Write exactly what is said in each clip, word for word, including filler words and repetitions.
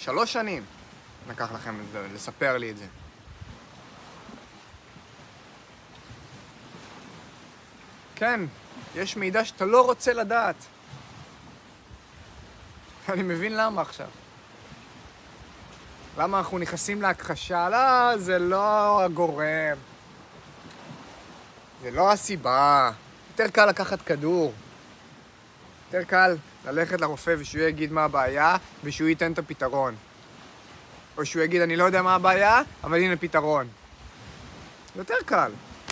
שלוש שנים לקח לכם לספר לי את זה. כן, יש מידע שאתה לא רוצה לדעת. אני מבין למה עכשיו. למה אנחנו נכנסים להכחשה? לא, זה לא הגורם. זה לא הסיבה. יותר קל לקחת כדור. יותר קל ללכת לרופא ושהוא יגיד מה הבעיה ושהוא ייתן את הפתרון. או שהוא יגיד, אני לא יודע מה הבעיה, אבל הנה פתרון. יותר קל.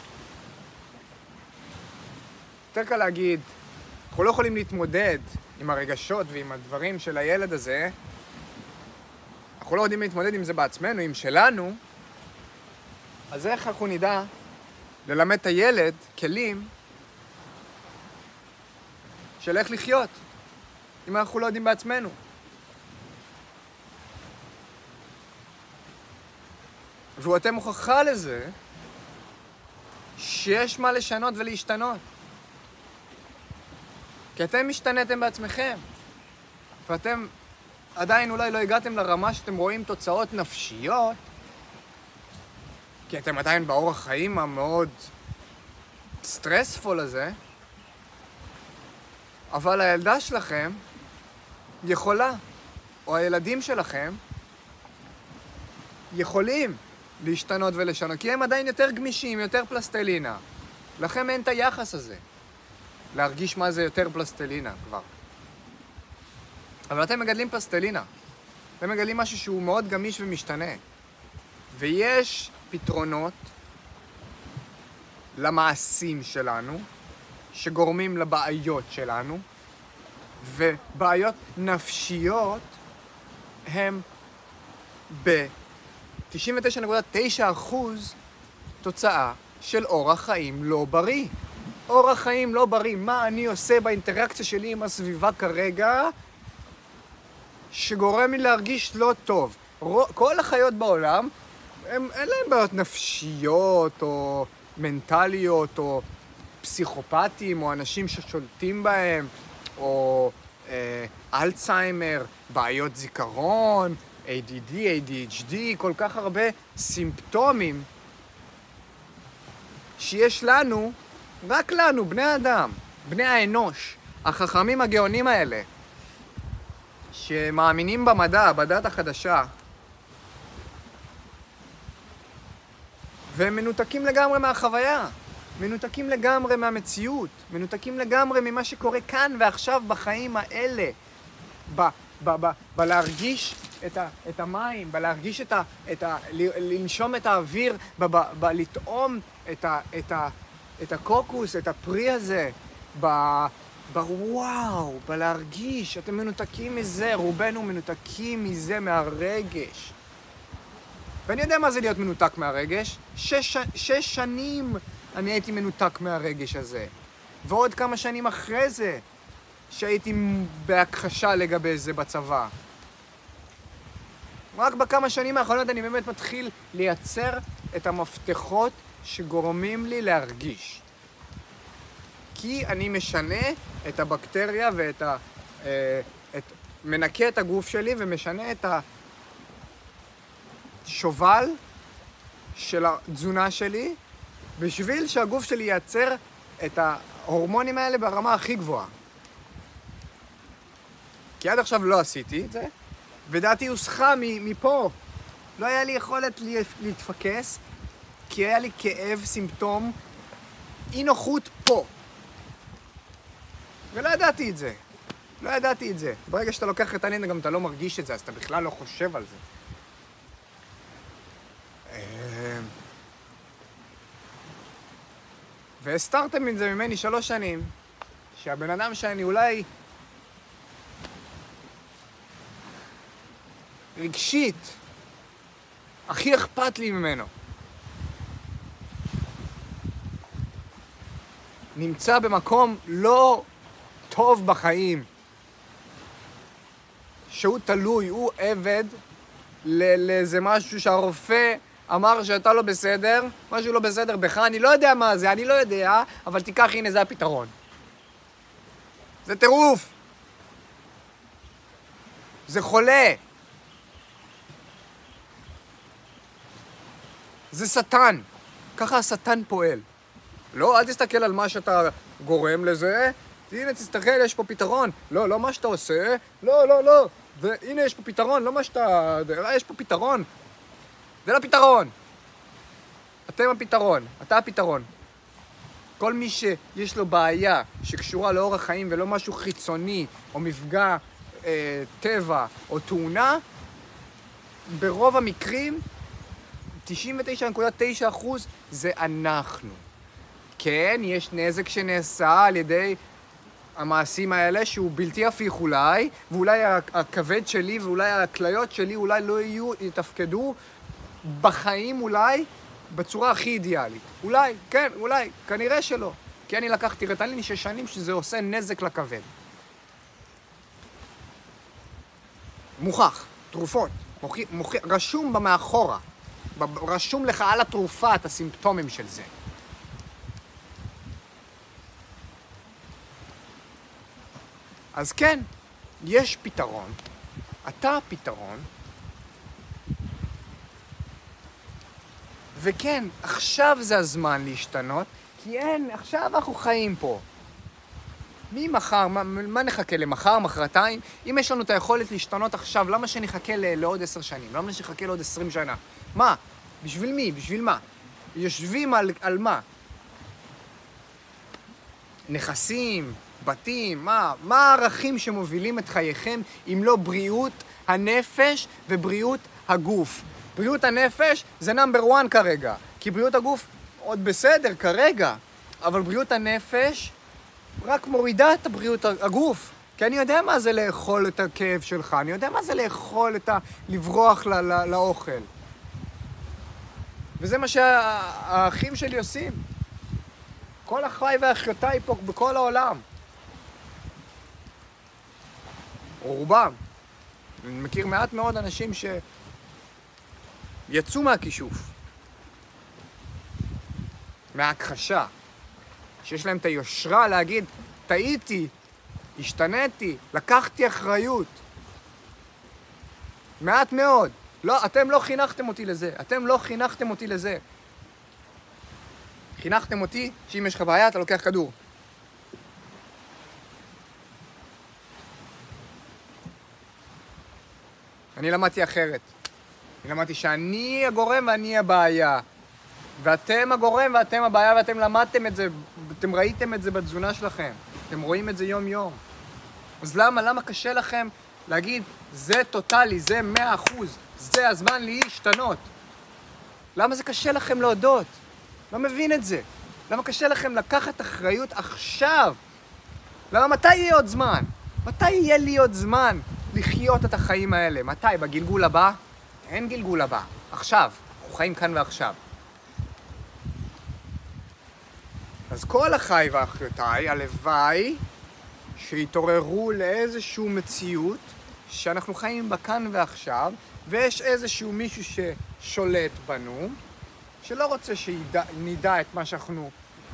יותר קל להגיד, אנחנו לא יכולים להתמודד עם הרגשות ועם הדברים של הילד הזה. אנחנו לא יודעים להתמודד עם זה בעצמנו, עם שלנו. אז איך אנחנו נדע ללמד את הילד כלים של איך לחיות, אם אנחנו לא יודעים בעצמנו? ואתם הוכחה לזה שיש מה לשנות ולהשתנות. כי אתם משתנתם בעצמכם, ואתם עדיין אולי לא הגעתם לרמה שאתם רואים תוצאות נפשיות, כי אתם עדיין באורח חיים המאוד סטרספול הזה, אבל הילדה שלכם יכולה, או הילדים שלכם יכולים להשתנות ולשנות, כי הם עדיין יותר גמישים, יותר פלסטלינה. לכם אין את היחס הזה. להרגיש מה זה יותר פלסטלינה כבר. אבל אתם מגדלים פלסטלינה. אתם מגדלים משהו שהוא מאוד גמיש ומשתנה. ויש פתרונות למעשים שלנו, שגורמים לבעיות שלנו, ובעיות נפשיות הם ב-תשעים ותשע נקודה תשע אחוז תוצאה של אורח חיים לא בריא. אורח חיים לא בריא. מה אני עושה באינטראקציה שלי עם הסביבה כרגע שגורם לי להרגיש לא טוב? כל החיות בעולם, הם, אין להם בעיות נפשיות או מנטליות או פסיכופטים או אנשים ששולטים בהם או אה, אלצהיימר, בעיות זיכרון, איי די די, איי די אייץ' די, כל כך הרבה סימפטומים שיש לנו, רק לנו, בני האדם, בני האנוש, החכמים הגאונים האלה, שמאמינים במדע, בדת החדשה, והם מנותקים לגמרי מהחוויה, מנותקים לגמרי מהמציאות, מנותקים לגמרי ממה שקורה כאן ועכשיו בחיים האלה, ב, ב, ב, בלהרגיש את, ה, את המים, בלהרגיש את ה, את ה, לנשום את האוויר, ב, ב, ב, לטעום את, ה, את, ה, את הקוקוס, את הפרי הזה, ב, בוואו, בלהרגיש. אתם מנותקים מזה, רובנו מנותקים מזה, מהרגש. ואני יודע מה זה להיות מנותק מהרגש. שש, שש שנים אני הייתי מנותק מהרגש הזה. ועוד כמה שנים אחרי זה, שהייתי בהכחשה לגבי זה בצבא. רק בכמה שנים האחרונות אני באמת מתחיל לייצר את המפתחות שגורמים לי להרגיש. כי אני משנה את הבקטריה ואת ה... את, מנקה את הגוף שלי ומשנה את השובל של התזונה שלי, בשביל שהגוף שלי ייצר את ההורמונים האלה ברמה הכי גבוהה. כי עד עכשיו לא עשיתי את זה, ודעתי הוסחה מפה. לא היה לי יכולת להתפקס, כי היה לי כאב, סימפטום, אי נוחות פה. ולא ידעתי את זה. לא ידעתי את זה. ברגע שאתה לוקח את הלינדה, גם אתה לא מרגיש את זה, אז אתה בכלל לא חושב על זה. והסתרתם את זה ממני שלוש שנים, שהבן אדם שאני אולי רגשית הכי אכפת לי ממנו, נמצא במקום לא טוב בחיים, שהוא תלוי, הוא עבד לאיזה משהו שהרופא אמר שאתה לא בסדר, משהו לא בסדר בך, אני לא יודע מה זה, אני לא יודע, אבל תיקח, הנה, זה הפתרון. זה טירוף. זה חולה. זה שטן. ככה השטן פועל. לא, אל תסתכל על מה שאתה גורם לזה. הנה, תסתכל, יש פה פתרון. לא, לא מה שאתה עושה. לא, לא, לא. והנה, יש פה פתרון, לא מה שאתה... יש פה פתרון. זה לא פתרון. אתם הפתרון. אתה הפתרון. כל מי שיש לו בעיה שקשורה לאורח חיים ולא משהו חיצוני, או מפגע אה, טבע, או תאונה, ברוב המקרים, תשעים ותשע נקודה תשע אחוז זה אנחנו. כן, יש נזק שנעשה על ידי המעשים האלה, שהוא בלתי הפיך אולי, ואולי הכבד שלי ואולי הכליות שלי אולי לא יהיו, יתפקדו בחיים אולי, בצורה הכי אידיאלית. אולי, כן, אולי, כנראה שלא. כי אני לקחתי רטלין שש שנים שזה עושה נזק לכבד. מוכח, תרופות, מוכ... מוכ... רשום במאחורה, רשום לך על התרופה את הסימפטומים של זה. אז כן, יש פתרון, אתה הפתרון, וכן, עכשיו זה הזמן להשתנות, כי אין, עכשיו אנחנו חיים פה. מי מחר? מה, מה נחכה למחר, מחרתיים? אם יש לנו את היכולת להשתנות עכשיו, למה שנחכה לעוד עשר שנים? למה שנחכה לעוד עשרים שנה? מה? בשביל מי? בשביל מה? יושבים על, על מה? נכסים, בתים, מה? מה הערכים שמובילים את חייכם אם לא בריאות הנפש ובריאות הגוף? בריאות הנפש זה נאמבר וואן כרגע, כי בריאות הגוף עוד בסדר כרגע, אבל בריאות הנפש רק מורידה את הבריאות הגוף. כי אני יודע מה זה לאכול את הכאב שלך, אני יודע מה זה לאכול את ה... לברוח לא, לא, לאוכל. וזה מה שהאחים שלי עושים. כל אחיי ואחיותיי פה בכל העולם. או רובם. אני מכיר מעט מאוד אנשים שיצאו מהכישוף. מההכחשה. שיש להם את היושרה להגיד, טעיתי, השתניתי, לקחתי אחריות. מעט מאוד. לא, אתם לא חינכתם אותי לזה. אתם לא חינכתם אותי לזה. חינכתם אותי שאם יש לך בעיה, אתה לוקח כדור. אני למדתי אחרת. אני למדתי שאני הגורם ואני הבעיה. ואתם הגורם ואתם הבעיה, ואתם למדתם את זה, אתם ראיתם את זה בתזונה שלכם. אתם רואים את זה יום יום. אז למה? למה קשה לכם להגיד, זה טוטלי, זה מאה אחוז, זה הזמן להשתנות? למה זה קשה לכם להודות? לא מבין את זה. למה קשה לכם לקחת אחריות עכשיו? למה מתי יהיה עוד זמן? מתי יהיה לי עוד זמן לחיות את החיים האלה? מתי? בגלגול הבא? אין גלגול הבא. עכשיו. אנחנו חיים כאן ועכשיו. אז כל אחיי ואחיותיי, הלוואי שהתעוררו לאיזשהו מציאות שאנחנו חיים בה כאן ועכשיו, ויש איזשהו מישהו ששולט בנו, שלא רוצה שנדע את מה שאנחנו...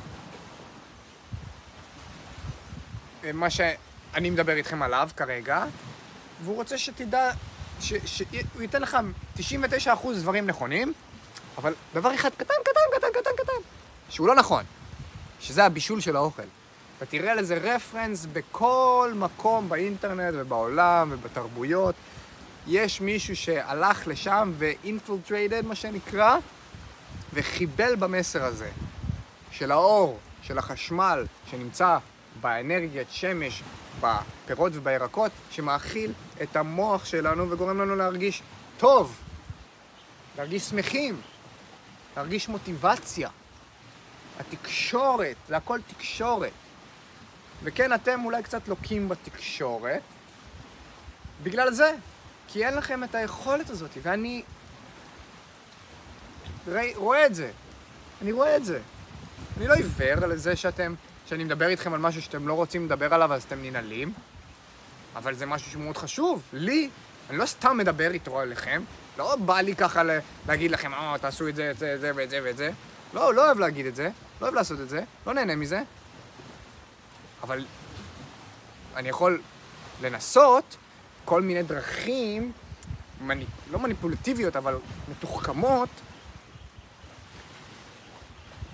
מה שאני מדבר איתכם עליו כרגע, והוא רוצה שתדע, ש, שהוא ייתן לך תשעים ותשע אחוז דברים נכונים, אבל דבר אחד קטן, קטן, קטן, קטן, קטן, שהוא לא נכון, שזה הבישול של האוכל. ותראה לזה רפרנס בכל מקום באינטרנט ובעולם ובתרבויות. יש מישהו שהלך לשם ו-infiltrated, מה שנקרא, וחיבל במסר הזה, של האור, של החשמל, שנמצא באנרגיית שמש, בפירות ובירקות, שמאכיל את המוח שלנו וגורם לנו להרגיש טוב, להרגיש שמחים, להרגיש מוטיבציה. התקשורת, זה הכל תקשורת. וכן, אתם אולי קצת לוקים בתקשורת, בגלל זה, כי אין לכם את היכולת הזאת, ואני רואה את זה, אני רואה את זה. אני לא עיוור על זה שאתם, שאני מדבר איתכם על משהו שאתם לא רוצים לדבר עליו, אז אתם ננעלים, אבל זה משהו שהוא מאוד חשוב, לי, אני לא סתם מדבר איתו עליכם, לא בא לי ככה להגיד לכם, אה, תעשו את זה, את זה, את זה, ואת זה, ואת זה. לא, לא אוהב להגיד את זה, לא אוהב לעשות את זה, לא נהנה מזה, אבל אני יכול לנסות כל מיני דרכים, מניפ... לא מניפולטיביות, אבל מתוחכמות,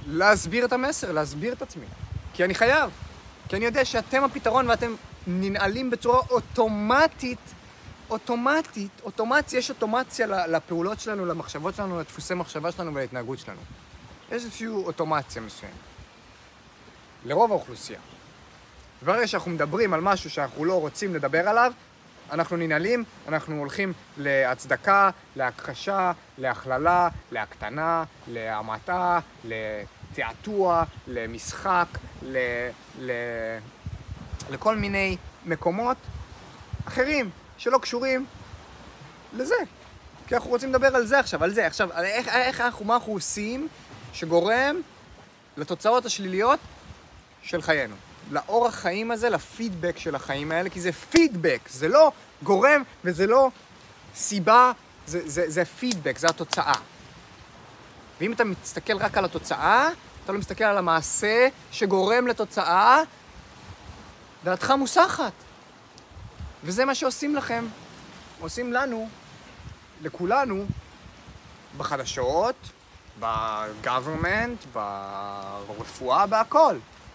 להסביר את המסר, להסביר את עצמי. כי אני חייב. כי אני יודע שאתם הפתרון ואתם ננעלים בצורה אוטומטית, אוטומטית, אוטומציה, יש אוטומציה לפעולות שלנו, למחשבות שלנו, לדפוסי מחשבה שלנו ולהתנהגות שלנו. יש איזושהי אוטומציה מסוים. לרוב האוכלוסייה. ברגע שאנחנו מדברים על משהו שאנחנו לא רוצים לדבר עליו, אנחנו ננעלים, אנחנו הולכים להצדקה, להכחשה, להכללה, להקטנה, להמעטה, לתעתוע, למשחק, ל... ל... לכל מיני מקומות אחרים שלא קשורים לזה. כי אנחנו רוצים לדבר על זה עכשיו, על זה. עכשיו, על איך, איך אנחנו, מה אנחנו עושים שגורם לתוצאות השליליות של חיינו. לאורח חיים הזה, לפידבק של החיים האלה, כי זה פידבק, זה לא גורם וזה לא סיבה, זה, זה, זה פידבק, זה התוצאה. ואם אתה מסתכל רק על התוצאה, אתה לא מסתכל על המעשה שגורם לתוצאה, דעתך מוסחת. וזה מה שעושים לכם, עושים לנו, לכולנו, בחדשות, בגוברמנט, ברפואה, בהכל.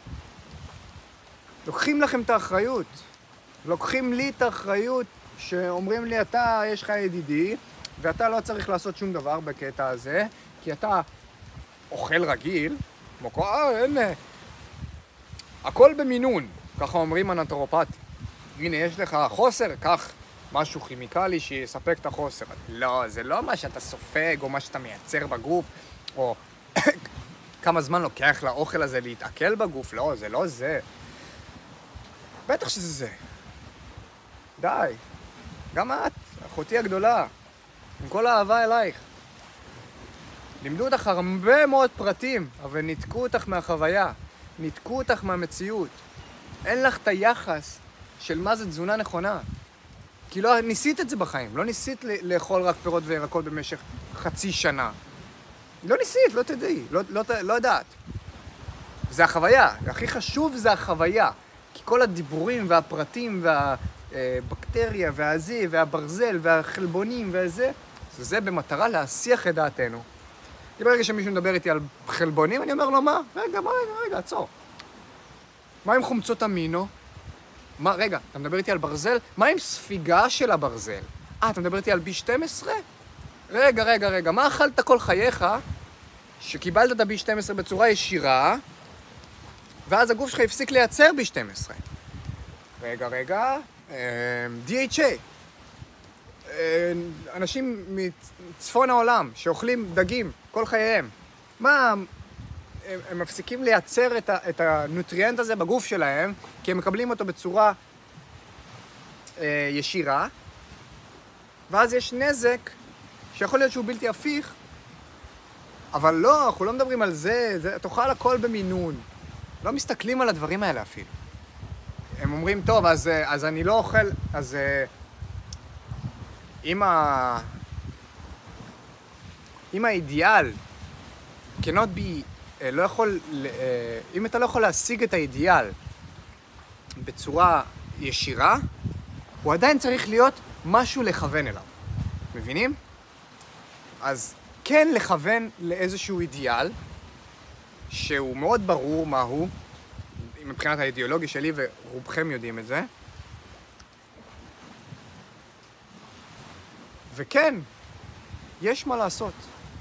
לוקחים לכם את האחריות. לוקחים לי את האחריות שאומרים לי, אתה, יש לך ידידי, ואתה לא צריך לעשות שום דבר בקטע הזה, כי אתה אוכל רגיל, כמו כל, אה, הנה, הכל במינון, ככה אומרים הנטורופטים. הנה, יש לך חוסר, קח משהו כימיקלי שיספק את החוסר. לא, זה לא מה שאתה סופג, או מה שאתה מייצר בגוף, או כמה זמן לוקח לאוכל הזה להתעכל בגוף. לא, זה לא זה. בטח שזה זה. די. גם את, אחותי הגדולה, עם כל האהבה אלייך. לימדו אותך הרבה מאוד פרטים, אבל ניתקו אותך מהחוויה. ניתקו אותך מהמציאות. אין לך את היחס של מה זה תזונה נכונה. כי לא ניסית את זה בחיים. לא ניסית לאכול רק פירות וירקות במשך חצי שנה. לא ניסית, לא תדעי, לא, לא, לא יודעת. זה החוויה. הכי חשוב זה החוויה. כי כל הדיבורים והפרטים והבקטריה והזה והברזל והחלבונים והזה, זה במטרה להסיח את דעתנו. כי ברגע שמישהו מדבר איתי על חלבונים, אני אומר לו, מה? רגע, מה, רגע, רגע, עצור. מה עם חומצות אמינו? מה, רגע, אתה מדבר איתי על ברזל? מה עם ספיגה של הברזל? אה, אתה מדבר איתי על בי שתים עשרה? רגע, רגע, רגע, מה אכלת כל חייך שקיבלת את ה-בי שתים עשרה בצורה ישירה, ואז הגוף שלך הפסיק לייצר בי שתים עשרה? רגע, רגע, די אייץ' איי. אנשים מצפון העולם שאוכלים דגים כל חייהם, מה, הם, הם מפסיקים לייצר את, ה, את הנוטריאנט הזה בגוף שלהם, כי הם מקבלים אותו בצורה אה, ישירה, ואז יש נזק שיכול להיות שהוא בלתי הפיך, אבל לא, אנחנו לא מדברים על זה, זה תאכל הכל במינון. לא מסתכלים על הדברים האלה אפילו. הם אומרים, טוב, אז, אז אני לא אוכל, אז אם ה... אם האידיאל cannot be, לא יכול, אם אתה לא יכול להשיג את האידיאל בצורה ישירה, הוא עדיין צריך להיות משהו לכוון אליו. מבינים? אז כן לכוון לאיזשהו אידיאל, שהוא מאוד ברור מהו, מבחינת האידיאולוגיה שלי, ורובכם יודעים את זה. וכן, יש מה לעשות.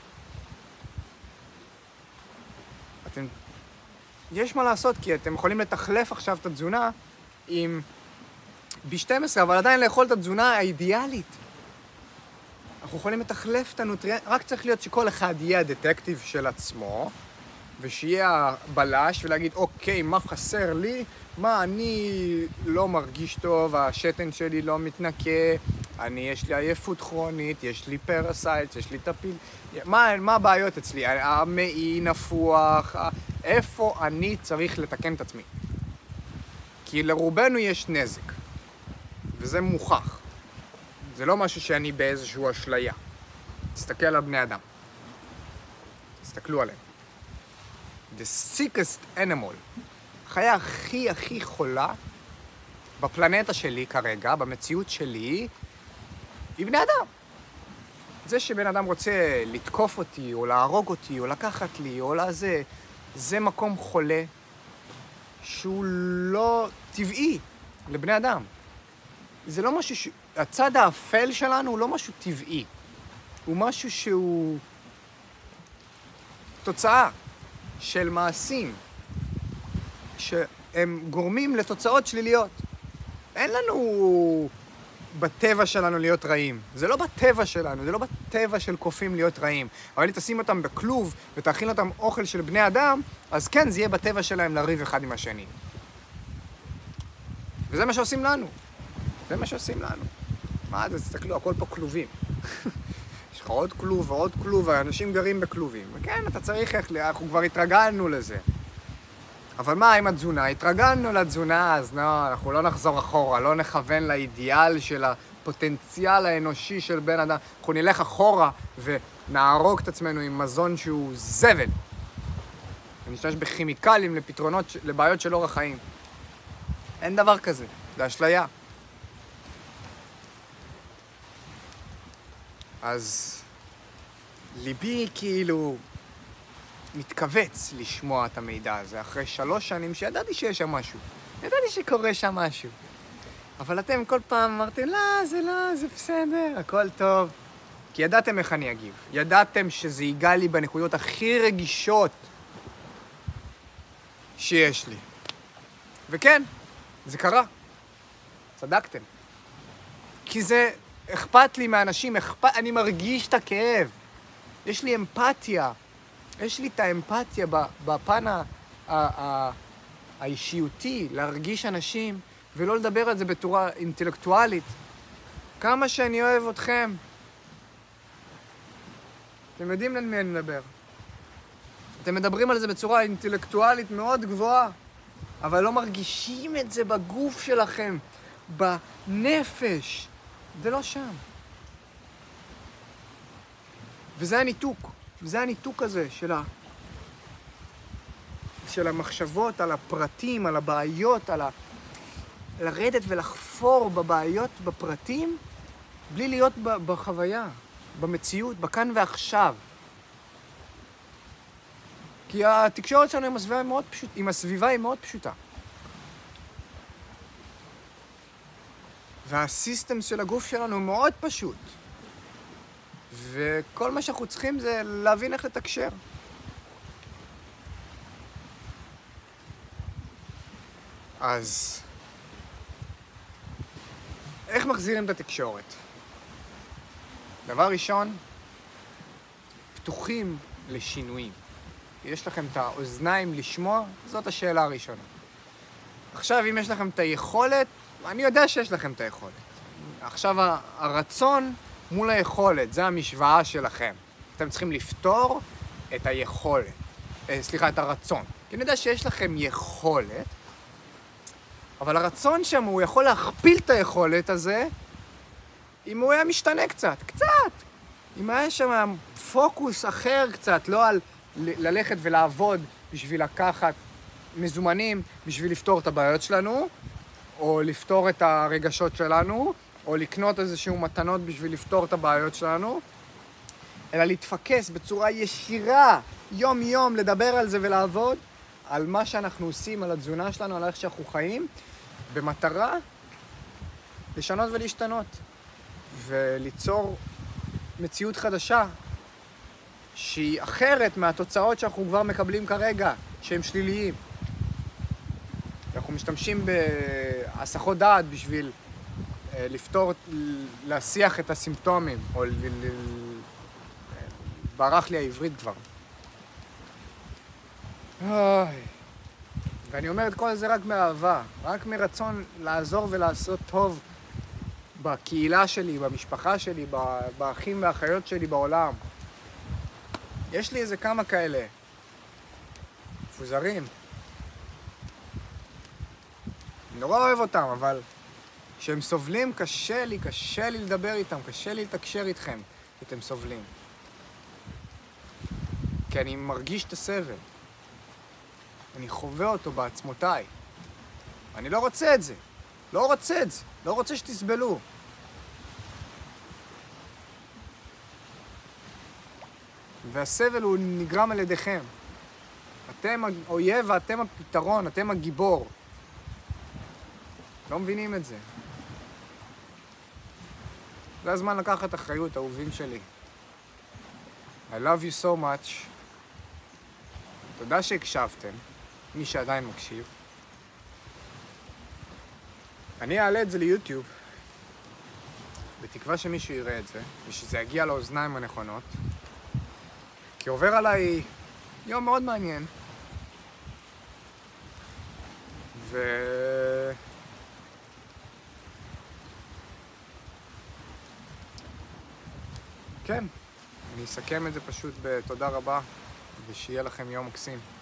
אתם... יש מה לעשות, כי אתם יכולים לתחלף עכשיו את התזונה עם בי שתים עשרה, אבל עדיין לאכול את התזונה האידיאלית. אנחנו יכולים לתחלף את הנוטריאנט, רק צריך להיות שכל אחד יהיה הדטקטיב של עצמו, ושיהיה הבלש ולהגיד, אוקיי, מה חסר לי? מה, אני לא מרגיש טוב, השתן שלי לא מתנקה, אני, יש לי עייפות כרונית, יש לי פרסייט, יש לי טפיל, מה, מה הבעיות אצלי? המעי נפוח, איפה אני צריך לתקן את עצמי? כי לרובנו יש נזק, וזה מוכח. זה לא משהו שאני באיזשהו אשליה. תסתכל על בני אדם. תסתכלו עליהם. The sickest animal, החיה הכי הכי חולה בפלנטה שלי כרגע, במציאות שלי, היא בני אדם. זה שבן אדם רוצה לתקוף אותי, או להרוג אותי, או לקחת לי, או לזה, זה מקום חולה שהוא לא טבעי לבני אדם. זה לא משהו ש... הצד האפל שלנו הוא לא משהו טבעי. הוא משהו שהוא תוצאה של מעשים שהם גורמים לתוצאות שליליות. אין לנו בטבע שלנו להיות רעים. זה לא בטבע שלנו, זה לא בטבע של קופים להיות רעים. אבל אם תשים אותם בכלוב ותאכיל אותם אוכל של בני אדם, אז כן, זה יהיה בטבע שלהם לריב אחד עם השני. וזה מה שעושים לנו. זה מה שעושים לנו. מה זה? תסתכלו, הכל פה כלובים. יש לך עוד כלוב ועוד כלוב, האנשים גרים בכלובים. וכן, אתה צריך איך, אנחנו כבר התרגלנו לזה. אבל מה עם התזונה? התרגלנו לתזונה, אז לא, אנחנו לא נחזור אחורה, לא נכוון לאידיאל של הפוטנציאל האנושי של בן אדם. אנחנו נלך אחורה ונערוק את עצמנו עם מזון שהוא זבל. ונשתמש בכימיקלים לפתרונות, לבעיות של אורח חיים. אין דבר כזה, זה אשליה. אז ליבי כאילו מתכווץ לשמוע את המידע הזה, אחרי שלוש שנים שידעתי שיש שם משהו. ידעתי שקורה שם משהו. אבל אתם כל פעם אמרתם, לא, זה לא, זה בסדר, הכל טוב. כי ידעתם איך אני אגיב. ידעתם שזה ייגע לי בנקודות הכי רגישות שיש לי. וכן, זה קרה. צדקתם. כי זה אכפת לי מאנשים, אכפת, אני מרגיש את הכאב. יש לי אמפתיה. יש לי את האמפתיה בפן ה- ה- ה- האישיותי, להרגיש אנשים ולא לדבר על זה בצורה אינטלקטואלית. כמה שאני אוהב אתכם. אתם יודעים למי אני מדבר. אתם מדברים על זה בצורה אינטלקטואלית מאוד גבוהה, אבל לא מרגישים את זה בגוף שלכם, בנפש. זה לא שם. וזה הניתוק. וזה הניתוק הזה של, ה... של המחשבות על הפרטים, על הבעיות, על ה... לרדת ולחפור בבעיות, בפרטים, בלי להיות ב... בחוויה, במציאות, בכאן ועכשיו. כי התקשורת שלנו עם הסביבה היא מאוד פשוטה, עם הסביבה היא מאוד פשוטה. והסיסטם של הגוף שלנו הוא מאוד פשוט. וכל מה שאנחנו צריכים זה להבין איך לתקשר. אז איך מחזירים את התקשורת? דבר ראשון, פתוחים לשינויים. יש לכם את האוזניים לשמוע? זאת השאלה הראשונה. עכשיו, אם יש לכם את היכולת, אני יודע שיש לכם את היכולת. עכשיו, הרצון מול היכולת, זה המשוואה שלכם. אתם צריכים לפתור את היכולת. סליחה, את הרצון. כי אני יודע שיש לכם יכולת, אבל הרצון שם הוא יכול להכפיל את היכולת הזה, אם הוא היה משתנה קצת, קצת. אם היה שם פוקוס אחר קצת, לא על ללכת ולעבוד בשביל לקחת מזומנים, בשביל לפתור את הבעיות שלנו, או לפתור את הרגשות שלנו, או לקנות איזשהו מתנות בשביל לפתור את הבעיות שלנו, אלא להתפקס בצורה ישירה, יום-יום, לדבר על זה ולעבוד, על מה שאנחנו עושים, על התזונה שלנו, על איך שאנחנו חיים, במטרה לשנות ולהשתנות, וליצור מציאות חדשה, שהיא אחרת מהתוצאות שאנחנו כבר מקבלים כרגע, שהם שליליים. אנחנו משתמשים בהסחות דעת בשביל לפתור, להסיח את הסימפטומים, או ל... ל... ברח לי העברית כבר. אוי. ואני אומר את כל זה רק מאהבה, רק מרצון לעזור ולעשות טוב בקהילה שלי, במשפחה שלי, באחים והאחיות שלי בעולם. יש לי איזה כמה כאלה מפוזרים. אני נורא אוהב אותם, אבל כשהם סובלים, קשה לי, קשה לי לדבר איתם, קשה לי לתקשר איתכם, כי אתם סובלים. כי אני מרגיש את הסבל. אני חווה אותו בעצמותיי. אני לא רוצה את זה. לא רוצה את זה. לא רוצה שתסבלו. והסבל הוא נגרם על ידיכם. אתם האויב ואתם הפתרון, אתם הגיבור. לא מבינים את זה. זה הזמן לקחת אחריות, אהובים שלי. I love you so much. תודה שהקשבתם, מי שעדיין מקשיב. אני אעלה את זה ליוטיוב, בתקווה שמישהו יראה את זה, ושזה יגיע לאוזניים הנכונות, כי עובר עליי יום מאוד מעניין. ו... כן, אני אסכם את זה פשוט בתודה רבה, ושיהיה לכם יום מקסים.